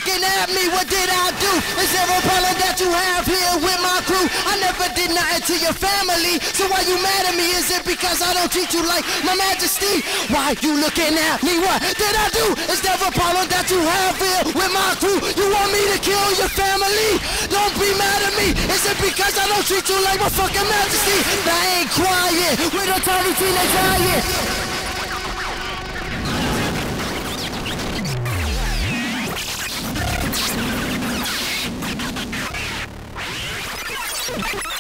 looking at me, what did I do? Is there a problem that you have here with my crew? I never did nothing to your family, so why you mad at me? Is it because I don't treat you like my majesty? Why you looking at me? What did I do? Is there a problem that you have here with my crew? You want me to kill your family? Don't be mad at me. Is it because I don't treat you like my fucking majesty? I ain't quiet. We're the tiny teenage giant.